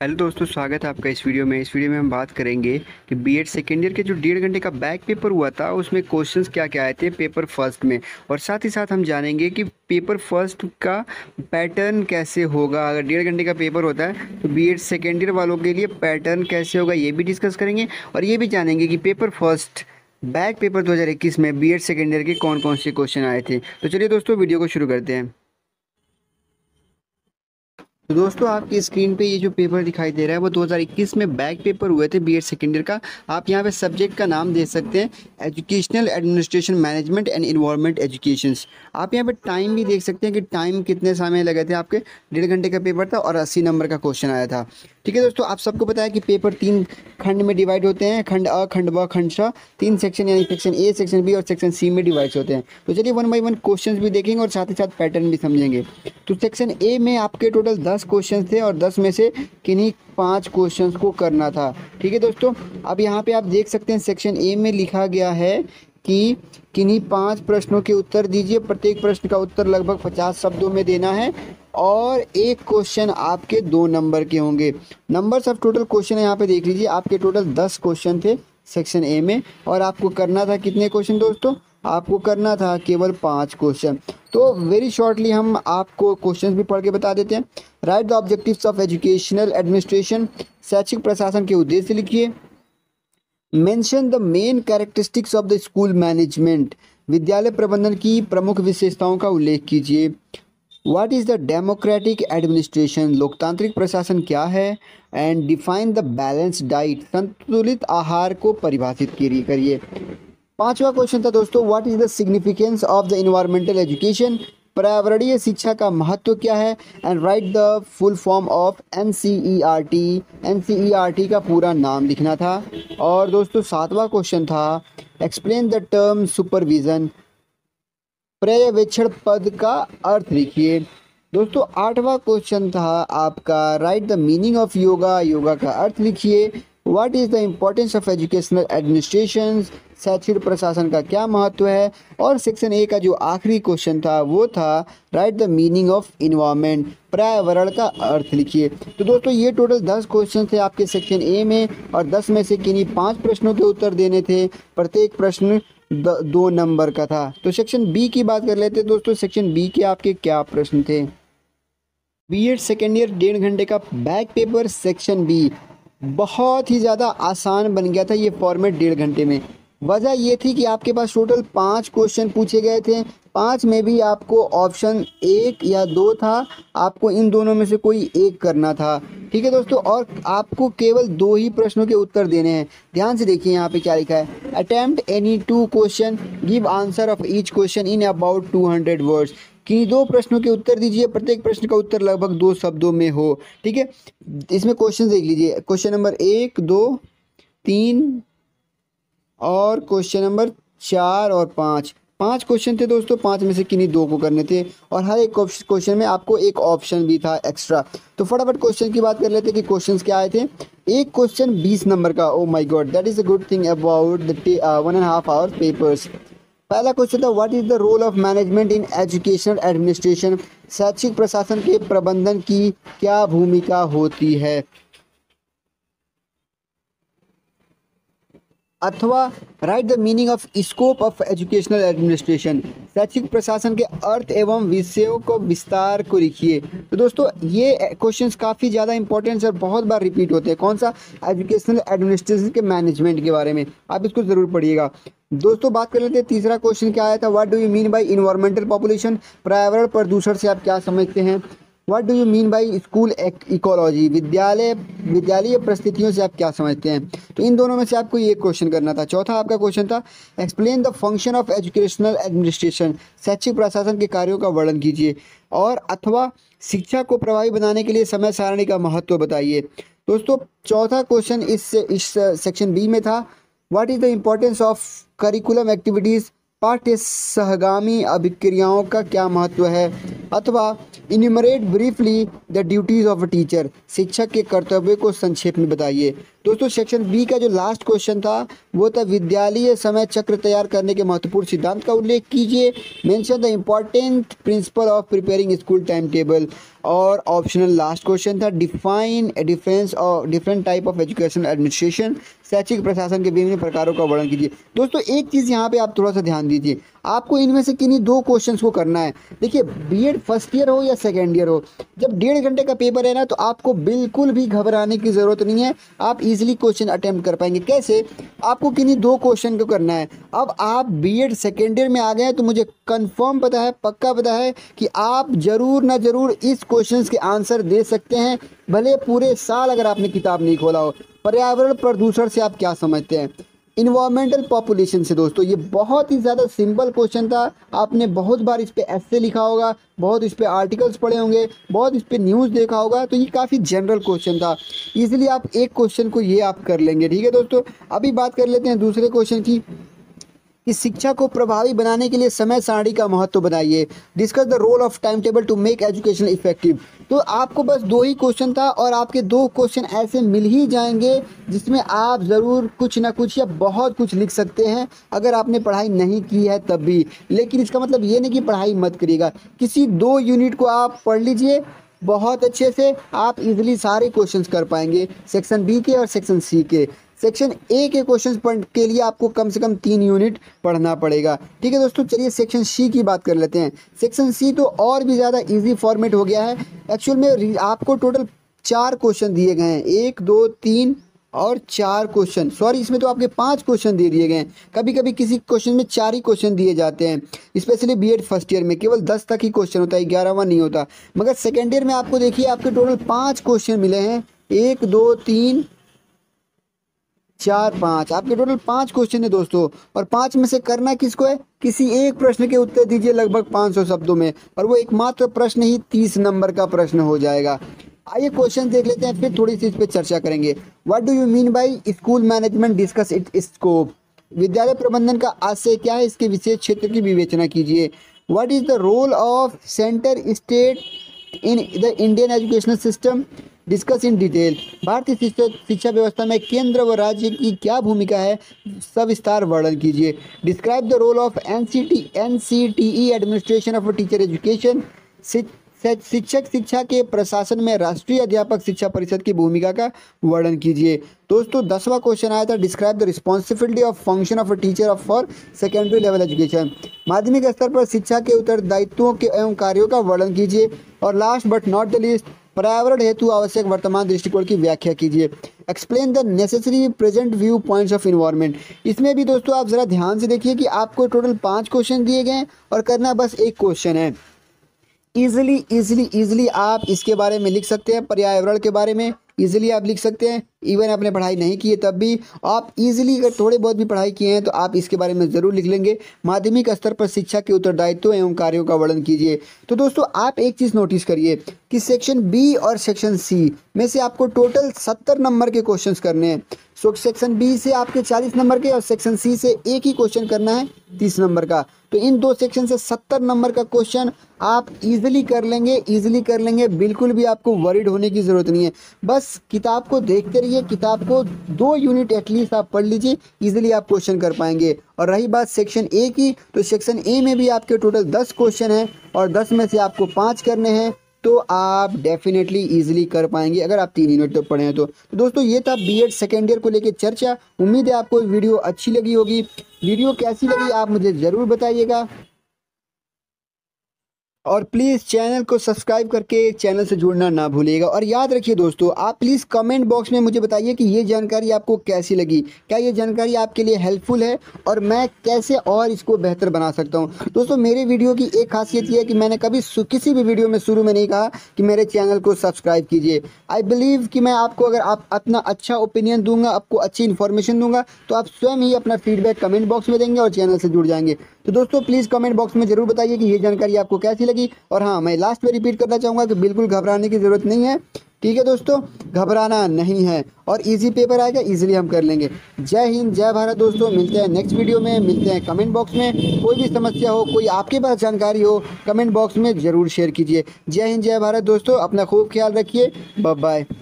Hello दोस्तों, स्वागत है आपका इस वीडियो में हम बात करेंगे कि बीएड सेकेंड ईयर के जो 1.5 घंटे का बैक पेपर हुआ था उसमें क्वेश्चंस क्या क्या आए थे पेपर फर्स्ट में। और साथ ही साथ हम जानेंगे कि पेपर फर्स्ट का पैटर्न कैसे होगा। अगर 1.5 घंटे का पेपर होता है तो बीएड सेकेंड ईयर वालों के लिए पैटर्न कैसे होगा ये भी डिस्कस करेंगे। और ये भी जानेंगे कि पेपर फर्स्ट बैक पेपर 2021 में बीएड सेकेंड ईयर के कौन कौन से क्वेश्चन आए थे। तो चलिए दोस्तों, वीडियो को शुरू करते हैं। तो दोस्तों, आपकी स्क्रीन पे ये जो पेपर दिखाई दे रहा है वो 2021 में बैक पेपर हुए थे बीएड सेकेंड ईयर का। आप यहाँ पे सब्जेक्ट का नाम दे सकते हैं, educational administration management and environment education. आप यहाँ पे टाइम भी देख सकते हैं कि टाइम कितने समय लगे थे। आपके 1.5 घंटे का पेपर था और 80 नंबर का क्वेश्चन आया था। ठीक है दोस्तों, आप सबको पता है कि पेपर 3 खंड में डिवाइड होते हैं, खंड अ, खंड ब, खंड श। 3 सेक्शन यानी सेक्शन ए, सेक्शन बी और सेक्शन सी में डिवाइड होते हैं। तो चलिए वन बाई वन क्वेश्चंस भी देखेंगे और साथ ही साथ पैटर्न भी समझेंगे। तो सेक्शन ए में आपके टोटल 10 क्वेश्चन थे और 10 में से किन्हीं 5 क्वेश्चंस को करना था। ठीक है दोस्तों, अब यहाँ पे आप देख सकते हैं सेक्शन ए में लिखा गया है कि किन्हीं 5 प्रश्नों के उत्तर दीजिए। प्रत्येक प्रश्न का उत्तर लगभग 50 शब्दों में देना है और एक क्वेश्चन आपके 2 नंबर के होंगे। नंबर्स ऑफ टोटल क्वेश्चन यहाँ पे देख लीजिए, आपके टोटल 10 क्वेश्चन थे सेक्शन ए में और आपको करना था कितने क्वेश्चन दोस्तों? आपको करना था केवल 5 क्वेश्चन। तो वेरी शॉर्टली हम आपको क्वेश्चंस भी पढ़ के बता देते हैं। Write the objectives of educational administration, शैक्षिक प्रशासन के उद्देश्य लिखिए। Mention the main characteristics of the school management, विद्यालय प्रबंधन की प्रमुख विशेषताओं का उल्लेख कीजिए। What is the democratic administration, लोकतांत्रिक प्रशासन क्या है। And define the balance diet, संतुलित आहार को परिभाषित करिए। 5वां क्वेश्चन था दोस्तों, what is the significance of the environmental education, पर्यावरणीय शिक्षा का महत्व क्या है। And right the full form of NCERT, NCERT का पूरा नाम लिखना था। और दोस्तों 7वां क्वेश्चन था, एक्सप्लेन द टर्म सुपरविजन, पर्यवेक्षण पद का अर्थ लिखिए। दोस्तों 8वां क्वेश्चन था आपका, write the meaning of yoga, yoga का अर्थ लिखिए। What is the importance of educational administration, शैक्षिक प्रशासन का क्या महत्व है। और सेक्शन ए का जो आखिरी क्वेश्चन था वो था, write the meaning of environment, पर्यावरण का अर्थ लिखिए। तो दोस्तों ये टोटल 10 क्वेश्चन थे आपके सेक्शन ए में और 10 में से किन्हीं 5 प्रश्नों के उत्तर देने थे। प्रत्येक प्रश्न 2 नंबर का था। तो सेक्शन बी की बात कर लेते हैं दोस्तों। सेक्शन बी के आपके क्या प्रश्न थे? बीएड सेकेंड ईयर 1.5 घंटे का बैक पेपर सेक्शन बी बहुत ही ज़्यादा आसान बन गया था ये फॉर्मेट 1.5 घंटे में। वजह ये थी कि आपके पास टोटल 5 क्वेश्चन पूछे गए थे। 5 में भी आपको ऑप्शन 1 या 2 था, आपको इन दोनों में से कोई एक करना था। ठीक है दोस्तों, और आपको केवल 2 ही प्रश्नों के उत्तर देने हैं। ध्यान से देखिए यहाँ पे क्या लिखा है, attempt any 2 question, give answer of each question in about 200 words. किन्हीं 2 प्रश्नों के उत्तर दीजिए, प्रत्येक प्रश्न का उत्तर लगभग 2 शब्दों में हो। ठीक है, इसमें क्वेश्चन देख लीजिए, क्वेश्चन नंबर 1, 2, 3 और क्वेश्चन नंबर 4 और 5। 5 क्वेश्चन थे दोस्तों, 5 में से किन्हीं 2 को करने थे और हर एक क्वेश्चन में आपको एक ऑप्शन भी था एक्स्ट्रा। तो फटाफट क्वेश्चन की बात कर लेते हैं कि क्वेश्चंस क्या आए थे। एक क्वेश्चन 20 नंबर का, oh my god, that is a good thing about the 1.5 hour papers. पहला क्वेश्चन था, what is the role of management in educational administration, शैक्षिक प्रशासन के प्रबंधन की क्या भूमिका होती है। अथवा write the meaning of scope of educational administration, शैक्षिक प्रशासन के अर्थ एवं विषयों को विस्तार को लिखिए। तो दोस्तों ये क्वेश्चंस काफ़ी ज़्यादा इंपॉर्टेंट और बहुत बार रिपीट होते हैं। कौन सा? एजुकेशनल एडमिनिस्ट्रेशन के मैनेजमेंट के बारे में, आप इसको ज़रूर पढ़िएगा। दोस्तों बात कर लेते हैं, तीसरा क्वेश्चन क्या आया था, what do you mean by environmental population, पर्यावरण प्रदूषण से आप क्या समझते हैं। What do you mean by school ecology, विद्यालय परिस्थितियों से आप क्या समझते हैं। तो इन दोनों में से आपको ये क्वेश्चन करना था। चौथा आपका क्वेश्चन था, explain the function of educational administration, शैक्षिक प्रशासन के कार्यों का वर्णन कीजिए। और अथवा शिक्षा को प्रभावी बनाने के लिए समय सारणी का महत्व बताइए। दोस्तों चौथा क्वेश्चन इस सेक्शन बी में था, what is the importance of curriculum activities, पाठ्य सहगामी अभिक्रियाओं का क्या महत्व है। अथवा enumerate briefly the duties of a teacher, शिक्षक के कर्तव्य को संक्षेप में बताइए। दोस्तों सेक्शन बी का जो लास्ट क्वेश्चन था वो था, विद्यालय समय चक्र तैयार करने के महत्वपूर्ण सिद्धांत का उल्लेख कीजिए। Mention the important principal of preparing school time table, और ऑप्शनल लास्ट क्वेश्चन था डिफाइन डिफरेंस और different type of education administration, शैक्षिक प्रशासन के विभिन्न प्रकारों का वर्णन कीजिए। दोस्तों एक चीज़ यहाँ पे आप थोड़ा सा ध्यान दीजिए, आपको इनमें से किन्हीं दो क्वेश्चंस को करना है। देखिए बीएड फर्स्ट ईयर हो या सेकेंड ईयर हो, जब 1.5 घंटे का पेपर है ना, तो आपको बिल्कुल भी घबराने की ज़रूरत नहीं है, आप इजीली क्वेश्चन अटेम्प्ट कर पाएंगे। कैसे? आपको किन्हीं दो क्वेश्चन को करना है। अब आप बीएड सेकेंड ईयर में आ गए हैं तो मुझे कंफर्म पता है, पक्का पता है कि आप ज़रूर ना ज़रूर इस क्वेश्चंस के आंसर दे सकते हैं, भले पूरे साल अगर आपने किताब नहीं खोला हो। पर्यावरण प्रदूषण से आप क्या समझते हैं? इन्वायरमेंटल पॉपुलेशन से। दोस्तों ये बहुत ही ज़्यादा सिंपल क्वेश्चन था, आपने बहुत बार इस पे ऐसे लिखा होगा, बहुत इस पे आर्टिकल्स पढ़े होंगे, बहुत इस पे न्यूज़ देखा होगा, तो ये काफ़ी जनरल क्वेश्चन था। इजीली आप एक क्वेश्चन को ये आप कर लेंगे। ठीक है दोस्तों, अभी बात कर लेते हैं दूसरे क्वेश्चन की कि शिक्षा को प्रभावी बनाने के लिए समय सारणी का महत्व बताइए। Discuss the role of time table to make education effective. तो आपको बस दो ही क्वेश्चन था और आपके दो क्वेश्चन ऐसे मिल ही जाएंगे जिसमें आप ज़रूर कुछ ना कुछ या बहुत कुछ लिख सकते हैं अगर आपने पढ़ाई नहीं की है तब भी। लेकिन इसका मतलब ये नहीं कि पढ़ाई मत करिएगा, किसी 2 यूनिट को आप पढ़ लीजिए बहुत अच्छे से, आप इजीली सारे क्वेश्चंस कर पाएंगे, सेक्शन बी के और सेक्शन सी के। सेक्शन ए के क्वेश्चंस के लिए आपको कम से कम 3 यूनिट पढ़ना पड़ेगा। ठीक है दोस्तों, चलिए सेक्शन सी की बात कर लेते हैं। सेक्शन सी तो और भी ज़्यादा इजी फॉर्मेट हो गया है। एक्चुअल में आपको टोटल 4 क्वेश्चन दिए गए हैं, 1 2 3 और 4 क्वेश्चन, सॉरी इसमें तो आपके 5 क्वेश्चन दे दिए गए हैं। कभी कभी किसी क्वेश्चन में 4 ही क्वेश्चन दिए जाते हैं, स्पेशली बीएड फर्स्ट ईयर में केवल 10 तक ही क्वेश्चन होता है, 11वां नहीं होता। मगर सेकेंड ईयर में आपको देखिए आपके टोटल 5 क्वेश्चन मिले हैं, 1 2 3 4 5, आपके टोटल 5 क्वेश्चन है दोस्तों। और 5 में से करना किसको है? किसी एक प्रश्न के उत्तर दीजिए लगभग 500 शब्दों में, और वो एकमात्र प्रश्न ही 30 नंबर का प्रश्न हो जाएगा। आइए क्वेश्चन देख लेते हैं, फिर थोड़ी सी इस पर चर्चा करेंगे। What do you mean by school management, discuss its scope. विद्यालय प्रबंधन का आशय क्या है, इसके विशेष क्षेत्र की विवेचना कीजिए। What is the role of centre state in the Indian educational system, discuss in detail. भारतीय शिक्षा व्यवस्था में केंद्र व राज्य की क्या भूमिका है, सविस्तार वर्णन कीजिए। Describe the role of NCTE administration of teacher education. शिक्षक शिक्षा के प्रशासन में राष्ट्रीय अध्यापक शिक्षा परिषद की भूमिका का वर्णन कीजिए। दोस्तों 10वां क्वेश्चन आया था, describe the responsibility of function of a teacher of for secondary level education. माध्यमिक स्तर पर शिक्षा के उत्तरदायित्वों के एवं कार्यों का वर्णन कीजिए। और last but not the least, पर्यावरण हेतु आवश्यक वर्तमान दृष्टिकोण की व्याख्या कीजिए। Explain the necessary present view points of environment. इसमें भी दोस्तों आप ज़रा ध्यान से देखिए कि आपको टोटल 5 क्वेश्चन दिए गए हैं और करना बस एक क्वेश्चन है। इजीली आप इसके बारे में लिख सकते हैं, पर्यावरण के बारे में इजीली आप लिख सकते हैं। इवन आपने पढ़ाई नहीं की है तब भी आप इजीली, अगर थोड़े बहुत भी पढ़ाई किए हैं तो आप इसके बारे में ज़रूर लिख लेंगे। माध्यमिक स्तर पर शिक्षा के उत्तरदायित्व एवं कार्यों का वर्णन कीजिए। तो दोस्तों आप एक चीज़ नोटिस करिए कि सेक्शन बी और सेक्शन सी में से आपको टोटल 70 नंबर के क्वेश्चंस करने हैं। सो सेक्शन बी से आपके 40 नंबर के और सेक्शन सी से एक ही क्वेश्चन करना है 30 नंबर का। तो इन दो सेक्शन से 70 नंबर का क्वेश्चन आप इजीली कर लेंगे, बिल्कुल भी आपको वरीड होने की ज़रूरत नहीं है। बस किताब को देखते रहिए, किताब को 2 यूनिट एटलीस्ट आप पढ़ लीजिए, इजीली आप क्वेश्चन कर पाएंगे। और रही बात सेक्शन ए की, तो सेक्शन ए में भी आपके टोटल 10 क्वेश्चन हैं और 10 में से आपको 5 करने हैं, तो आप डेफिनेटली इजीली कर पाएंगे अगर आप 3 यूनिट तो पढ़े हैं तो। दोस्तों ये था बीएड सेकेंड ईयर को लेकर चर्चा। उम्मीद है आपको वीडियो अच्छी लगी होगी। वीडियो कैसी लगी आप मुझे ज़रूर बताइएगा, और प्लीज़ चैनल को सब्सक्राइब करके चैनल से जुड़ना ना भूलिएगा। और याद रखिए दोस्तों, आप प्लीज़ कमेंट बॉक्स में मुझे बताइए कि ये जानकारी आपको कैसी लगी, क्या ये जानकारी आपके लिए हेल्पफुल है और मैं कैसे और इसको बेहतर बना सकता हूँ। दोस्तों मेरे वीडियो की एक खासियत ये है कि मैंने कभी किसी भी वीडियो में शुरू में नहीं कहा कि मेरे चैनल को सब्सक्राइब कीजिए। आई बिलीव कि मैं आपको अगर आप अपना अच्छा ओपिनियन दूंगा, आपको अच्छी इन्फॉर्मेशन दूंगा, तो आप स्वयं ही अपना फीडबैक कमेंट बॉक्स में देंगे और चैनल से जुड़ जाएंगे। तो दोस्तों प्लीज़ कमेंट बॉक्स में ज़रूर बताइए कि ये जानकारी आपको कैसी लगी। और हाँ, मैं लास्ट में रिपीट करना चाहूँगा कि बिल्कुल घबराने की ज़रूरत नहीं है। ठीक है दोस्तों, घबराना नहीं है और इजी पेपर आएगा, इजीली हम कर लेंगे। जय हिंद, जय भारत दोस्तों। मिलते हैं नेक्स्ट वीडियो में, मिलते हैं कमेंट बॉक्स में। कोई भी समस्या हो, कोई आपके पास जानकारी हो, कमेंट बॉक्स में ज़रूर शेयर कीजिए। जय हिंद, जय भारत दोस्तों। अपना खूब ख्याल रखिए। Bye bye.